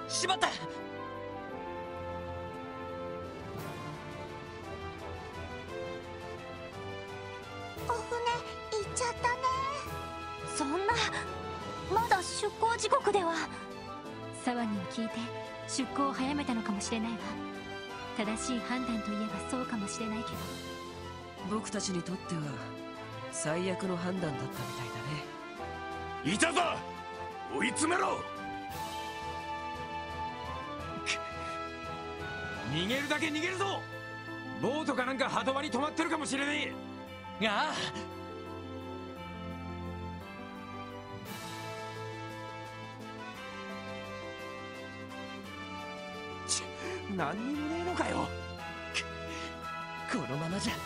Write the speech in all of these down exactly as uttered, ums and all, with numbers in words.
しまった。 お船行っちゃったね。 そんな、まだ出港時刻では。騒ぎを聞いて出港を早めたのかもしれないわ。正しい判断といえばそうかもしれないけど、 僕たちにとっては最悪の判断だったみたいだね。 いたぞ、追い詰めろ。 逃げるだけ逃げるぞ。ボートかなんか鳩場に止まってるかもしれねえ。 ああ、 ち何にもねえのかよ。 このままじゃ。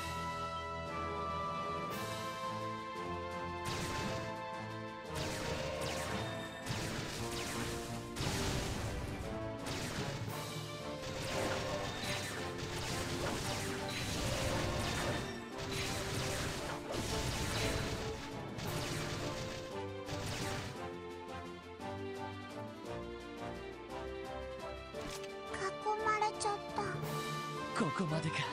囲まれちゃった。 ここまでか。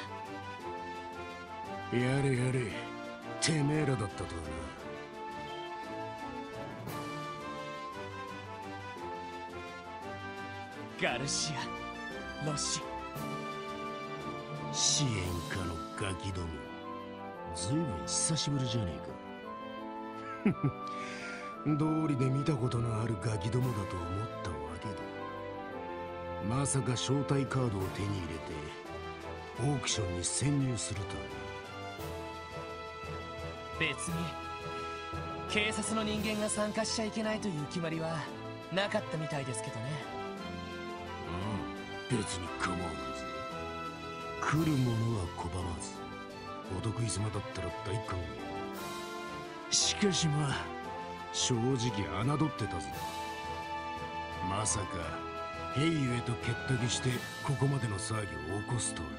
やれやれ、てめえらだったとはガルシア、ロッシ。 支援家のガキども、ずいぶん久しぶりじゃねえか。道理で見たことのあるガキどもだと思ったわけだ。まさか招待カードを手に入れてオークションに潜入するとはな。 別に警察の人間が参加しちゃいけないという決まりはなかったみたいですけどね。 うん、別に構わないぜ。来る者は拒まず、お得意様だったら大歓迎。しかしまあ正直侮ってたぜ。まさか兵ゆえと結託してここまでの騒ぎを起こすとは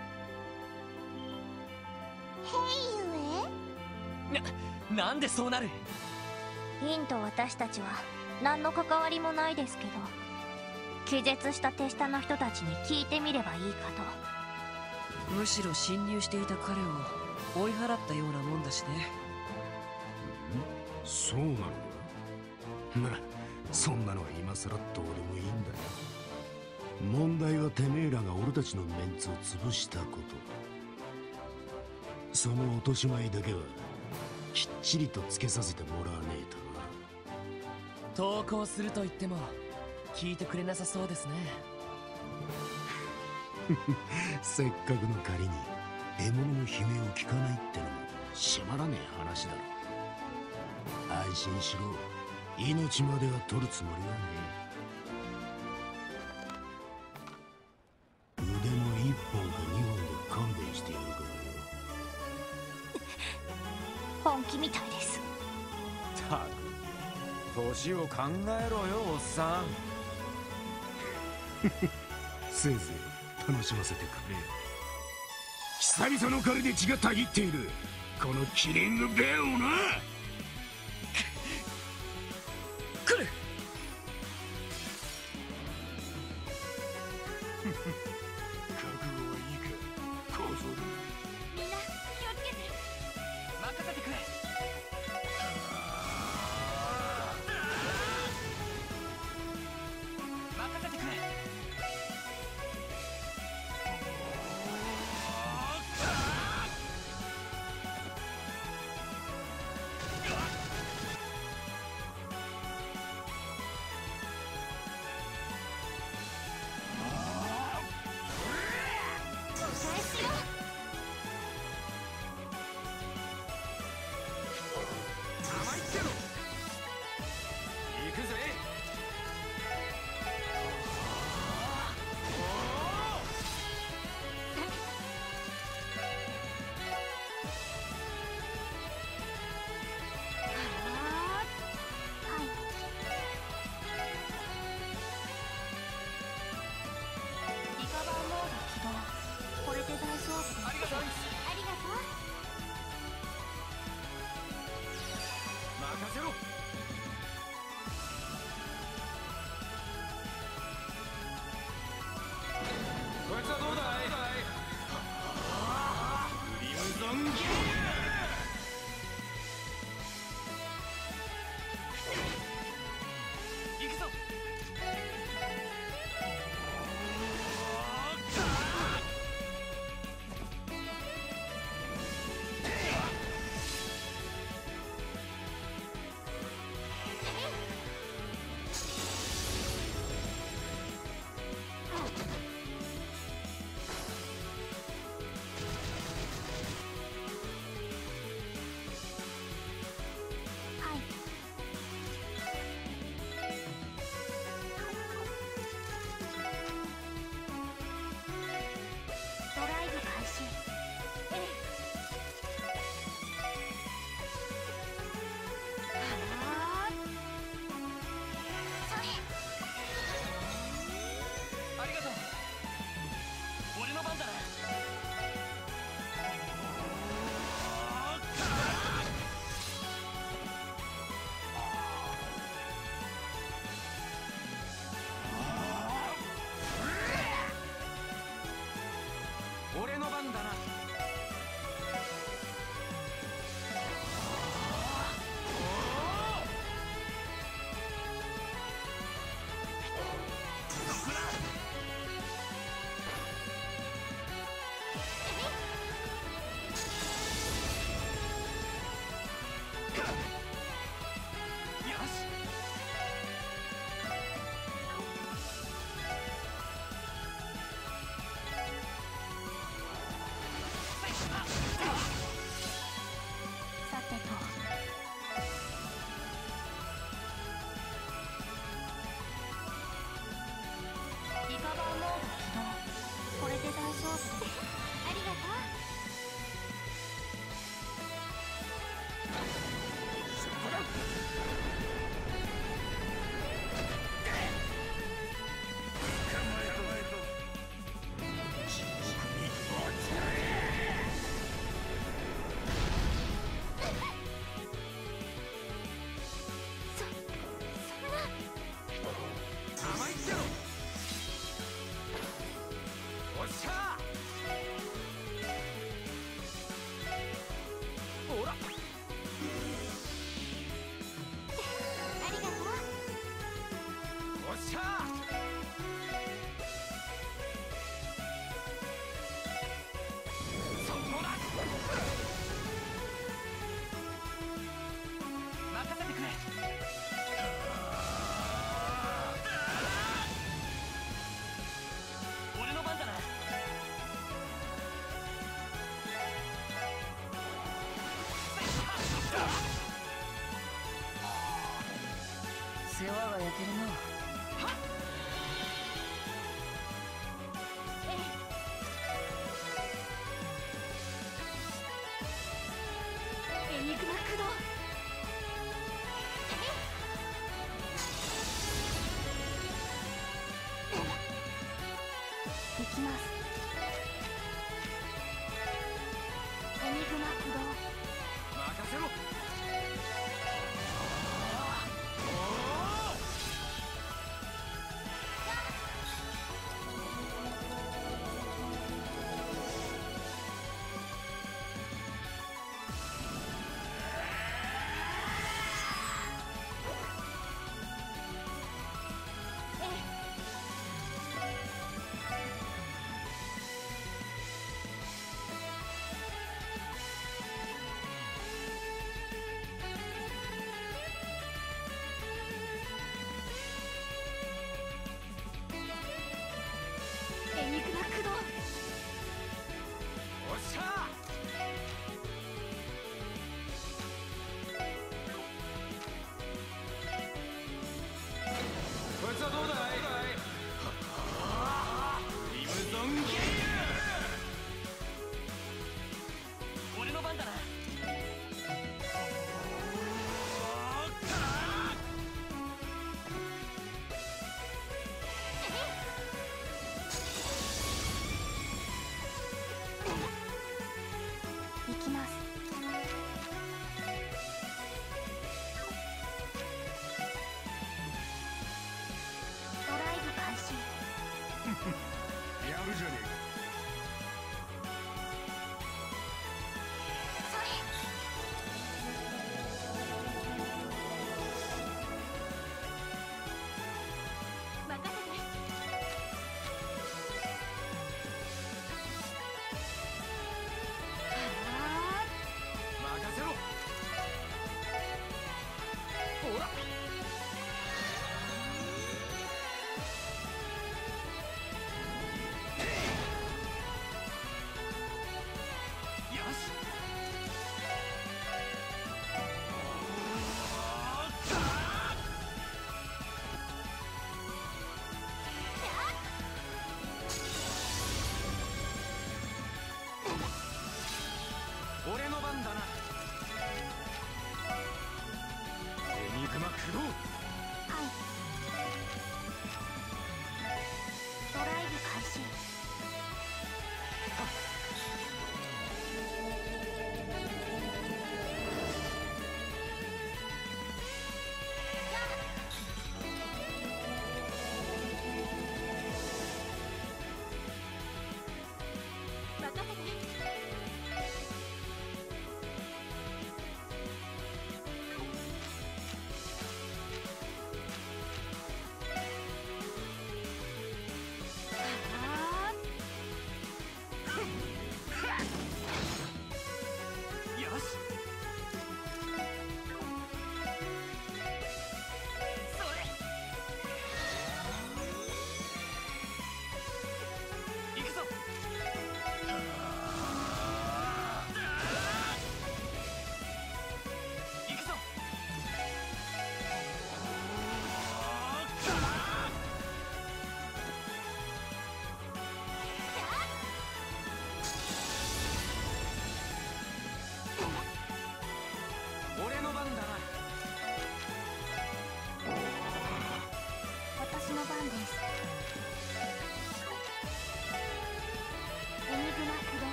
兵ゆな、なんでそうなる。 インと私たちは何の関わりもないですけど、気絶した手下の人たちに聞いてみればいいかと。 むしろ侵入していた彼を追い払ったようなもんだしね。 な。そうなのか。まあそんなのは今さらどうでもいいんだよ。問題はてめえらが俺たちのメンツを潰したこと。その落とし前だけはきっちりとつけさせてもらわねえとな。 投稿すると言っても聞いてくれなさそうですね。 せっかくの借りに獲物の悲鳴を聞かないってのもしまらねえ話だろ。安心しろ、命までは取るつもりはねえ。腕の一本か二本で勘弁してやるからよ。 本気みたいです。 たく年を考えろよ、おっさん。 せいぜい楽しませてくれ。久々の借りで血がたぎっているこのキリングベアをな。 来る。 覚悟はいいか、小僧。 みんな気をつけて。 任せてくれ。任せてくれ。 世話が焼けるな。 エニグマ駆動。行きます。エニグマ駆動。 任せろ。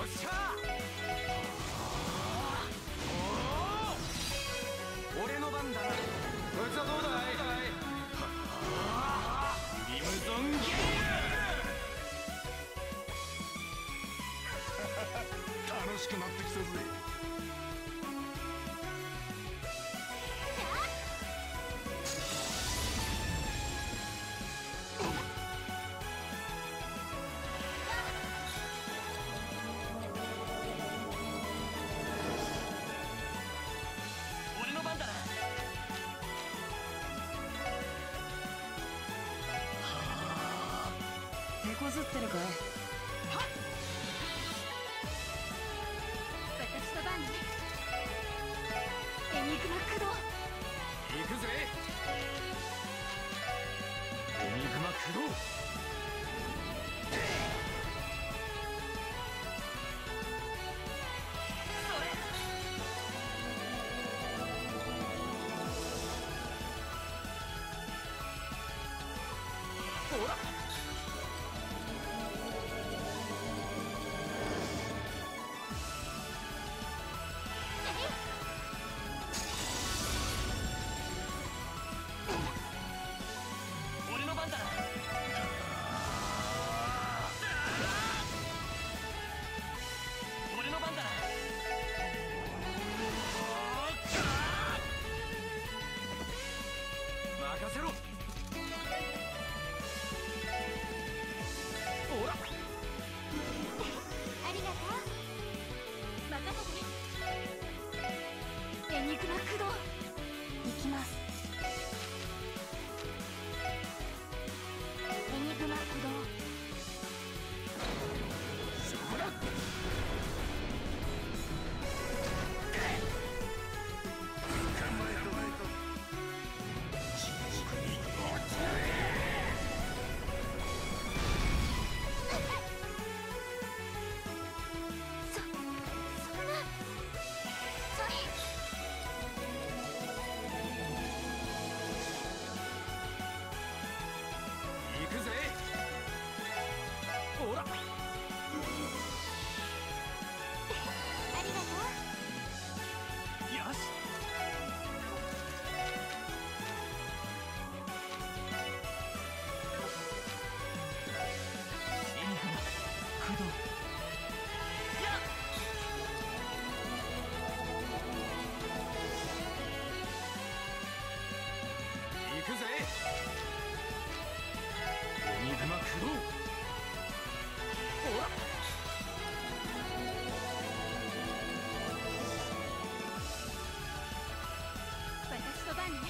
っしゃー。俺の番だな。こいつはどうだい。リムゾンゲー楽しくなってきたぜ。 俺の番だな。 手こずってるかい。 私の番ね。エニグマ駆動。 行くぜ。エニグマ駆動。ほら。 俺の番だな。俺の番だな。 任せろ。ほら。 ありがとう。任せて。エニグマ駆動。行きます。エニグマ駆動。そ、そんな。それ。 行くぜ。ほら。 ありがとう。 よし。エニグマ駆動。やっ。 行くぜ。エニグマ駆動。ほら。 私の番ね。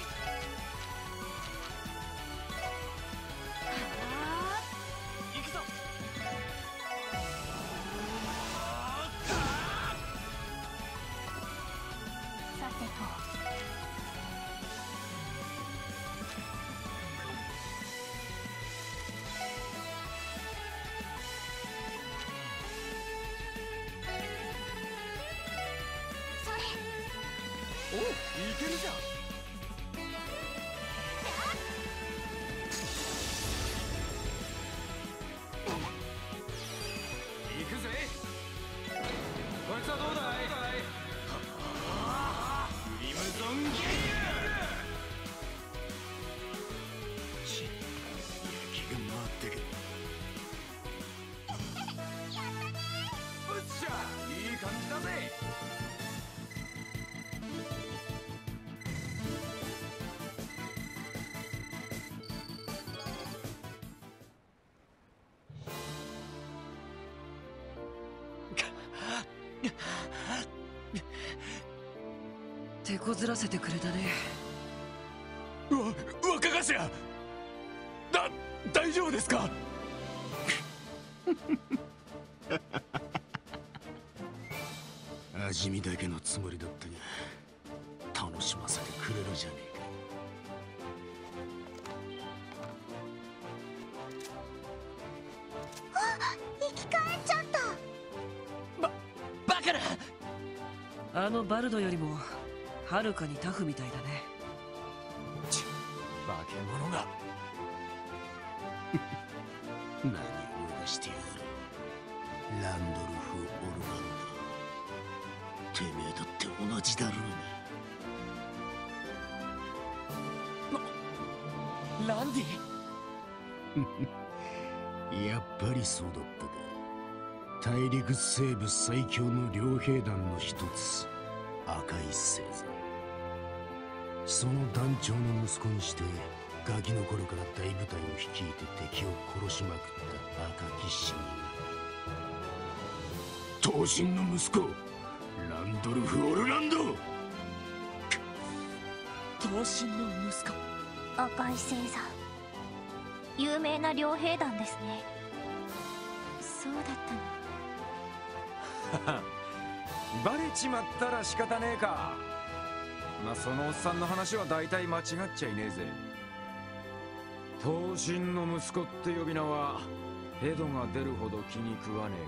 はあ。 行くぞ。 さてと。それ。 お、いけるじゃん。行くぜ。こいつはどうだい。リムゾンゲーち焼きが回ってけ。 おっしゃ、いい感じだぜ。 手こずらせてくれたね。 わ、若頭。だ、大丈夫ですか。 味見だけのつもりだったが楽しませてくれるじゃねえか。 生き返っちゃった。 ば、バカな。 あのバルドよりもはるかにタフみたいだね。 ち、化け物が。 何を逃してやがる。ランドルフ・オルガ持ちだろうに。ランディやっぱりそうだったか。大陸西部最強の両兵団の一つ、赤い星座。その団長の息子にしてガキの頃から大部隊を率いて敵を殺しまくった赤き死人。闘神の息子ランドルフ・オルランド。 闘神の息子、 赤い星座、有名な両兵団ですね。 そうだったの。 バレちまったら仕方ねえか。まあそのおっさんの話は大体間違っちゃいねえぜ。闘神の息子って呼び名はヘドが出るほど気に食わね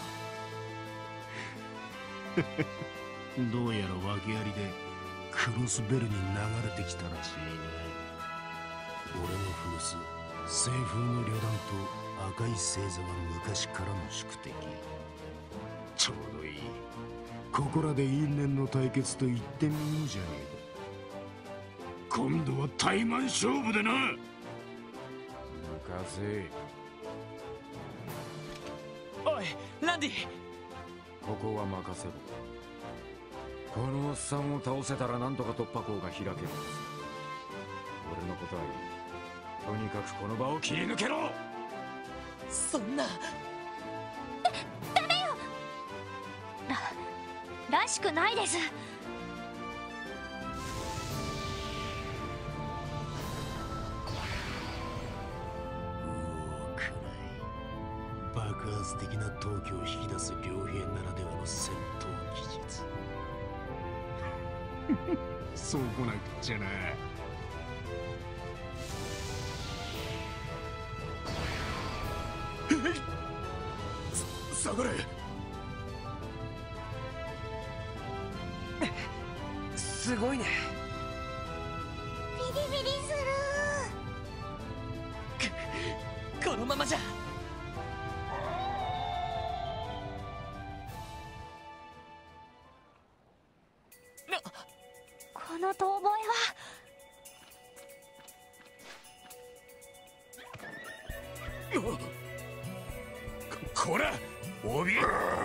えがな。どうやら訳ありでクロスベルに流れてきたらしいな。俺の古巣西風の旅団と赤い星座は昔からの宿敵。ちょうどいい。ここらで因縁の対決と言ってみようじゃねえか。今度は対マン勝負でな。 抜かせ。 おいランディ、 ここは任せろ。このおっさんを倒せたらなんとか突破口が開けるんです。俺のことはいい。とにかくこの場を切り抜けろ。 そんな。 ダメよ。ららしくないです。 うおくらい爆発的な闘気を引き出す両兵ならではの戦闘技術。そうこなくっちゃな。下がれ。 すごいね。 ビリビリする。このままじゃ。 この遠吠えは。 こらおびえ。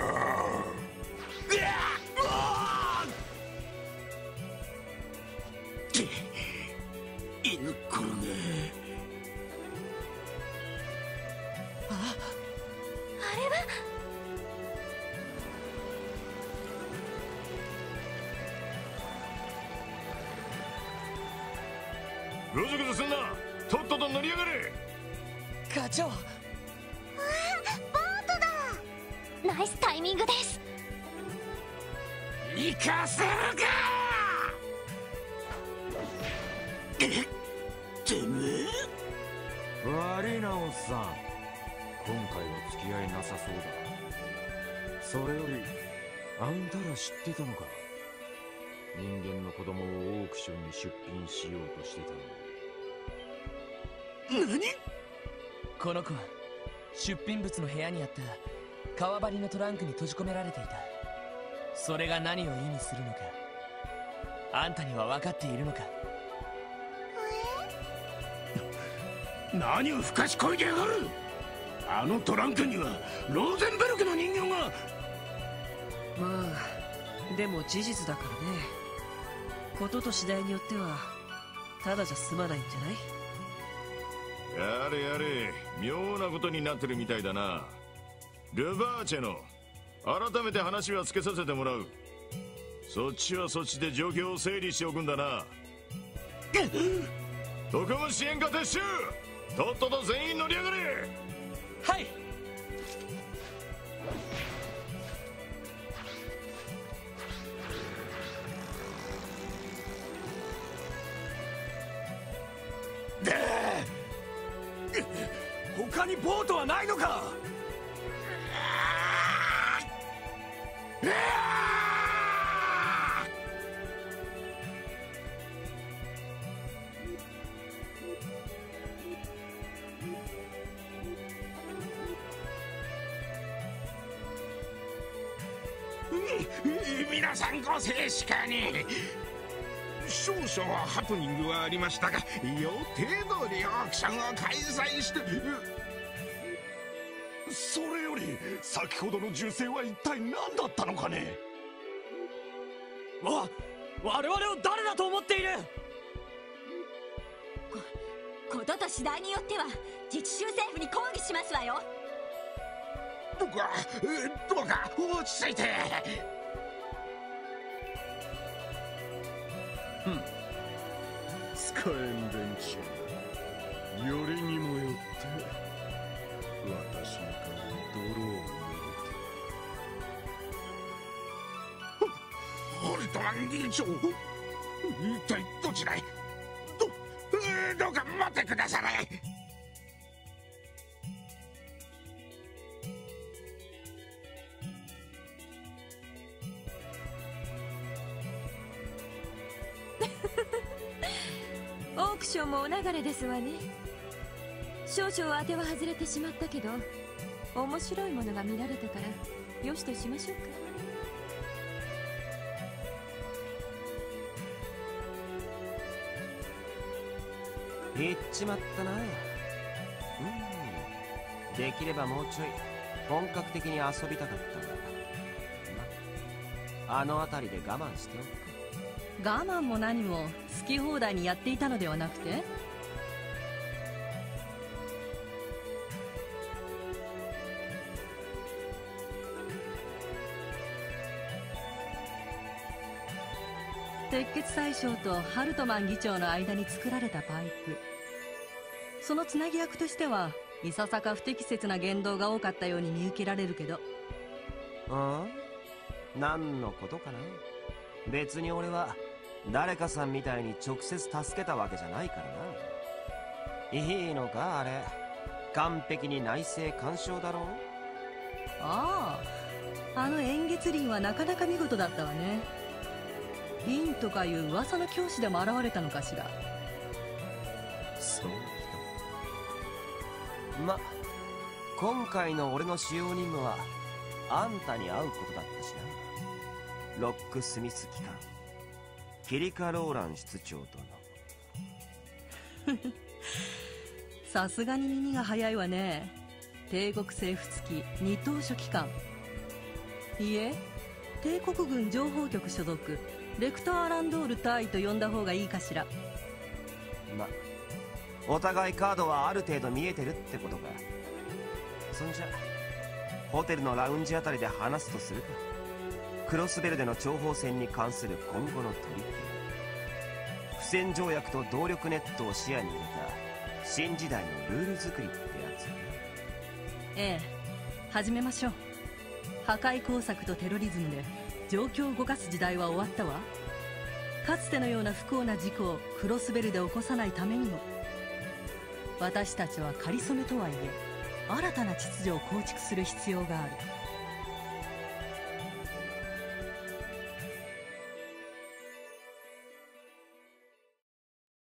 犬っころが。 あ、あれは。 ぐずぐずすんな。とっとと乗り上がれ。 課長。 ナイスタイミングです。 行かせるか。えてめえ。 悪いなおっさん、今回は付き合いなさそうだ。それよりあんたら知ってたのか。人間の子供をオークションに出品しようとしてたの。 何。 この子は出品物の部屋にあった革張りのトランクに閉じ込められていた。それが何を意味するのか、あんたには分かっているのか。 何をふかしこいてやがる。あのトランクにはローゼンベルクの人形が。 まあでも事実だからね。ことと次第によってはただじゃ済まないんじゃない。 やれやれ、妙なことになってるみたいだな。ルバーチェの改めて話はつけさせてもらう。そっちはそっちで状況を整理しておくんだな。特務支援課撤収。とっとと全員乗り上がれ。 はい。 他にボートはないのか。 皆さんご静止かに。少々ハプニングはありましたが、予定通りオークションを開催して。 それより先ほどの銃声は一体何だったのかね。 わ我々を誰だと思っている。 こことと次第によっては自治州政府に抗議しますわよ。 どうかどうか落ち着いて。 ふん、使えん連中、よりにもよって私の顔に泥を塗ると。ホルトマン議長、一体どちらへ。どどうか待ってくだされ。 オークションもお流れですわね。少々当ては外れてしまったけど、面白いものが見られたからよしとしましょうか。 言っちまったな。うん、できればもうちょい本格的に遊びたかったが、ま、あの辺りで我慢しておくか。 我慢も何も好き放題にやっていたのではなくて、鉄血大将とハルトマン議長の間に作られたパイプ、そのつなぎ役としてはいささか不適切な言動が多かったように見受けられるけど。 うん？何のことかな。別に俺は誰かさんみたいに直接助けたわけじゃないからな。いいのかあれ、完璧に内政干渉だろう。 ああ、あの円月輪はなかなか見事だったわね。輪とかいう噂の教師でも現れたのかしら。 そうま、今回の俺の主要任務はあんたに会うことだったしな。ロックスミス機関キリカ・ローラン室長殿。 さすがに耳が早いわね。帝国政府付き二等書記官。いいえ、帝国軍情報局所属レクター・アランドール大尉と呼んだ方がいいかしら。 ま、お互いカードはある程度見えてるってことか。そんじゃホテルのラウンジあたりで話すとするか。クロスベルでの諜報戦に関する今後の取り決め、不戦条約と動力ネットを視野に入れた新時代のルール作りってやつね。 ええ、始めましょう。破壊工作とテロリズムで状況を動かす時代は終わったわ。かつてのような不幸な事故をクロスベルで起こさないためにも、私たちは仮初めとはいえ新たな秩序を構築する必要がある。